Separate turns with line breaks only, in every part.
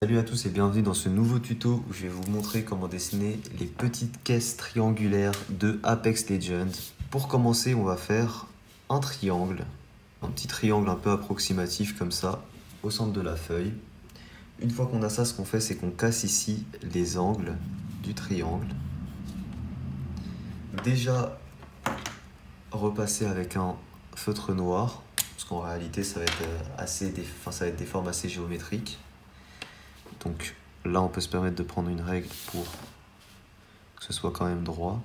Salut à tous et bienvenue dans ce nouveau tuto où je vais vous montrer comment dessiner les petites caisses triangulaires de Apex Legends. Pour commencer, on va faire un triangle, un petit triangle un peu approximatif comme ça, au centre de la feuille. Une fois qu'on a ça, ce qu'on fait, c'est qu'on casse ici les angles du triangle. Déjà, repasser avec un feutre noir, parce qu'en réalité, ça va être des formes assez géométriques. Donc là, on peut se permettre de prendre une règle pour que ce soit quand même droit.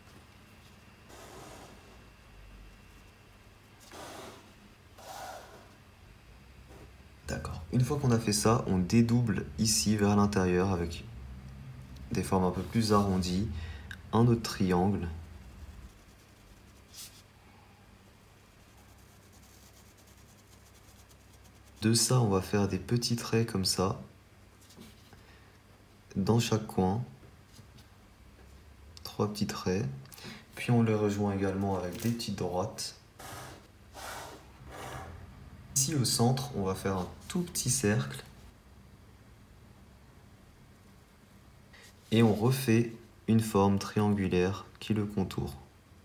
D'accord. Une fois qu'on a fait ça, on dédouble ici vers l'intérieur avec des formes un peu plus arrondies, un autre triangle. De ça, on va faire des petits traits comme ça, dans chaque coin. 3 petits traits. Puis on les rejoint également avec des petites droites. Ici au centre, on va faire un tout petit cercle. Et on refait une forme triangulaire qui le contourne.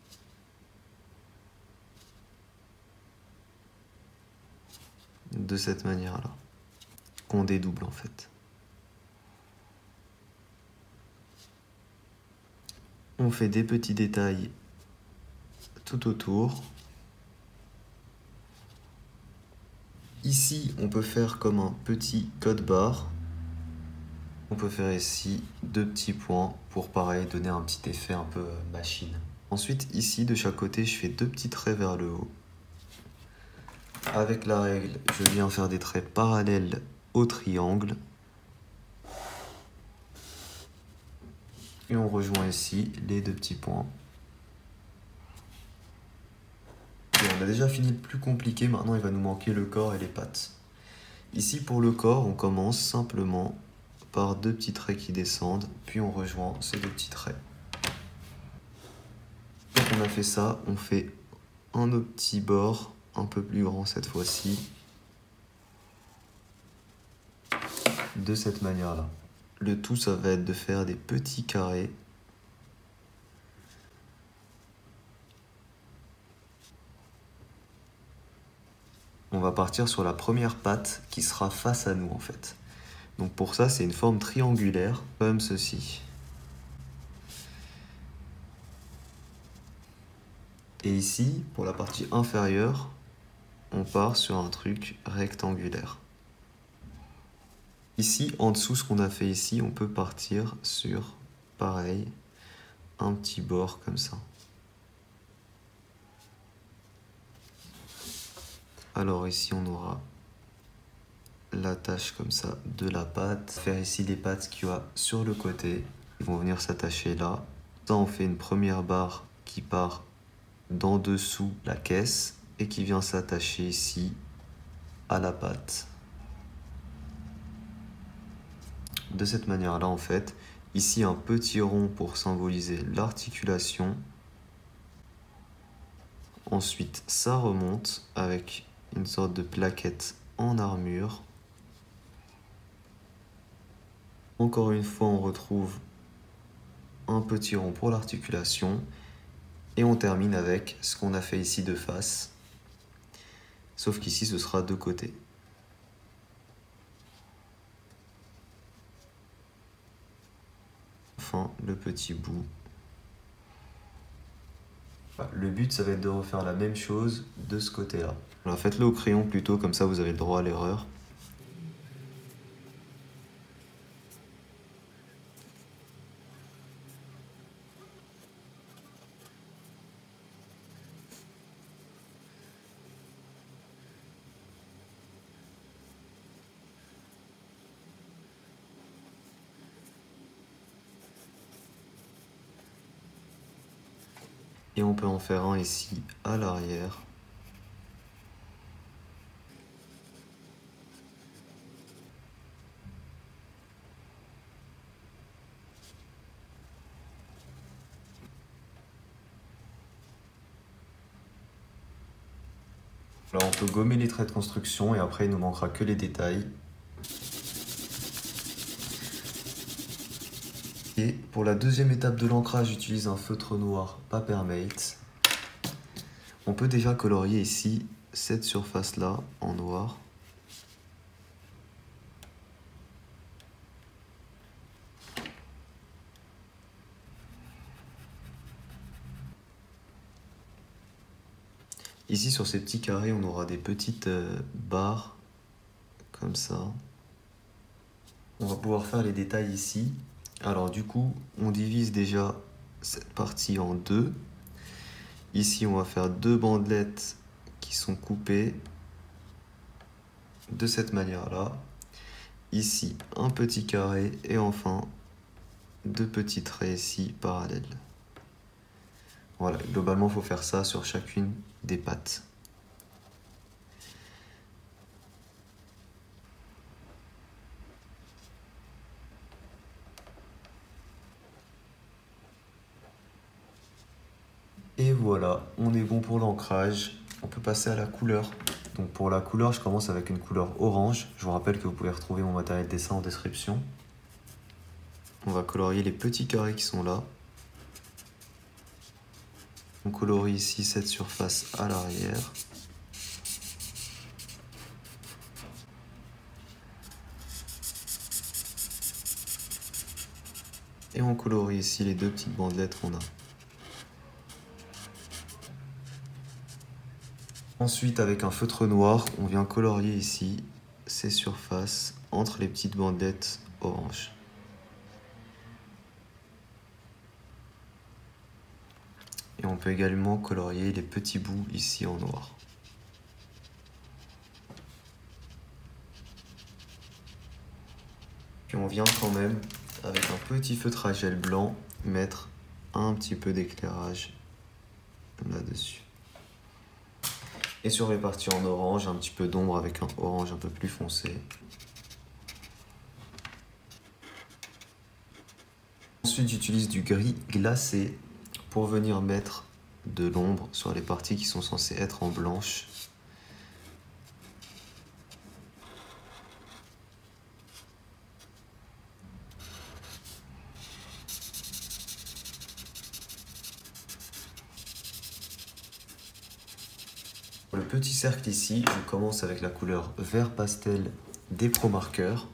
De cette manière-là, qu'on dédouble en fait. On fait des petits détails tout autour. Ici, on peut faire comme un petit code barre. On peut faire ici 2 petits points pour pareil donner un petit effet un peu machine. Ensuite, ici, de chaque côté, je fais 2 petits traits vers le haut. Avec la règle, je viens faire des traits parallèles au triangle. Et on rejoint ici les 2 petits points. Et on a déjà fini le plus compliqué, maintenant il va nous manquer le corps et les pattes. Ici pour le corps, on commence simplement par 2 petits traits qui descendent, puis on rejoint ces 2 petits traits. Quand on a fait ça, on fait un autre petit bord, un peu plus grand cette fois-ci, de cette manière-là. Le tout, ça va être de faire des petits carrés. On va partir sur la première patte qui sera face à nous en fait. Donc pour ça, c'est une forme triangulaire, comme ceci. Et ici, pour la partie inférieure, on part sur un truc rectangulaire. Ici, en dessous, ce qu'on a fait ici, on peut partir sur, pareil, un petit bord comme ça. Alors ici, on aura l'attache comme ça de la patte. Faire ici des pattes qu'il y a sur le côté. Ils vont venir s'attacher là. Ça, on fait une première barre qui part d'en dessous la caisse et qui vient s'attacher ici à la patte. De cette manière-là, en fait, ici un petit rond pour symboliser l'articulation. Ensuite, ça remonte avec une sorte de plaquette en armure. Encore une fois, on retrouve un petit rond pour l'articulation. Et on termine avec ce qu'on a fait ici de face. Sauf qu'ici, ce sera de côté. Enfin, le petit bout. Le but, ça va être de refaire la même chose de ce côté-là. Alors faites-le au crayon plutôt, comme ça vous avez le droit à l'erreur. Et on peut en faire un ici à l'arrière. Alors on peut gommer les traits de construction et après il ne nous manquera que les détails. Et pour la deuxième étape de l'ancrage, j'utilise un feutre noir Papermate. On peut déjà colorier ici cette surface-là en noir. Ici, sur ces petits carrés, on aura des petites barres, comme ça. On va pouvoir faire les détails ici. Alors du coup, on divise déjà cette partie en deux. Ici, on va faire deux bandelettes qui sont coupées de cette manière-là. Ici, un petit carré et enfin, deux petits traits ici parallèles. Voilà, globalement, il faut faire ça sur chacune des pattes. Et voilà, on est bon pour l'ancrage. On peut passer à la couleur. Donc pour la couleur, je commence avec une couleur orange. Je vous rappelle que vous pouvez retrouver mon matériel de dessin en description. On va colorier les petits carrés qui sont là. On colorie ici cette surface à l'arrière. Et on colorie ici les deux petites bandelettes qu'on a. Ensuite, avec un feutre noir, on vient colorier ici ces surfaces entre les petites bandelettes orange. Et on peut également colorier les petits bouts ici en noir. Puis on vient quand même, avec un petit feutre à gel blanc, mettre un petit peu d'éclairage là-dessus. Et sur les parties en orange, un petit peu d'ombre avec un orange un peu plus foncé. Ensuite, j'utilise du gris glacé pour venir mettre de l'ombre sur les parties qui sont censées être en blanche. Pour le petit cercle ici, je commence avec la couleur vert pastel des Pro Markers.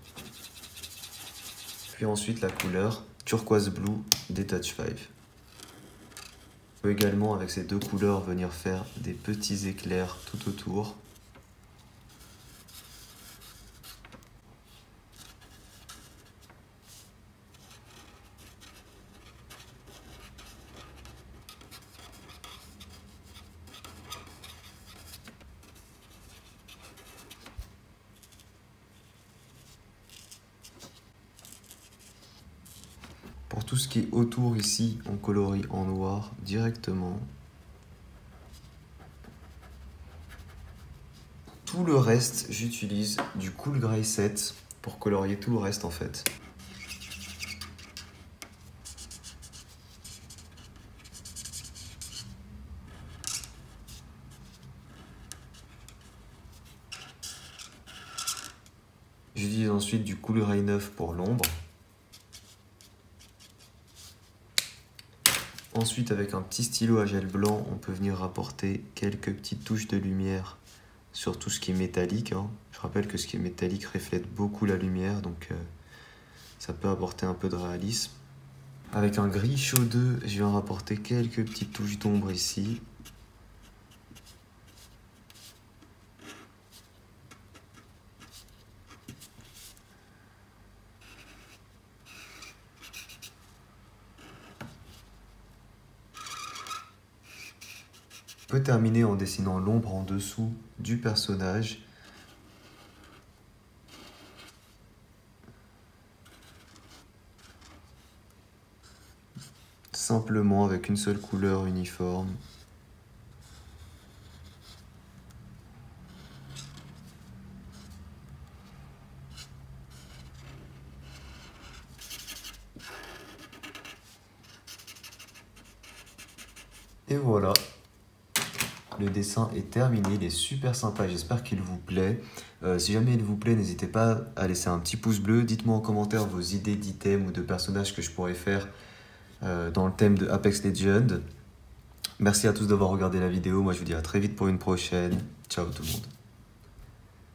Puis ensuite la couleur turquoise blue des Touch 5. On peut également avec ces deux couleurs venir faire des petits éclairs tout autour. Pour tout ce qui est autour ici, on colorie en noir directement. Tout le reste, j'utilise du Cool Gray Set pour colorier tout le reste en fait. J'utilise ensuite du Cool Gray 9 pour l'ombre. Ensuite, avec un petit stylo à gel blanc, on peut venir apporter quelques petites touches de lumière sur tout ce qui est métallique. Je rappelle que ce qui est métallique reflète beaucoup la lumière, donc ça peut apporter un peu de réalisme. Avec un gris chaud 2, je viens rapporter quelques petites touches d'ombre ici. On peut terminer en dessinant l'ombre en dessous du personnage. Simplement avec une seule couleur uniforme. Et voilà. Le dessin est terminé, il est super sympa, j'espère qu'il vous plaît. Si jamais il vous plaît, n'hésitez pas à laisser un petit pouce bleu. Dites-moi en commentaire vos idées d'items ou de personnages que je pourrais faire dans le thème de Apex Legends. Merci à tous d'avoir regardé la vidéo. Moi, je vous dis à très vite pour une prochaine. Ciao tout le monde.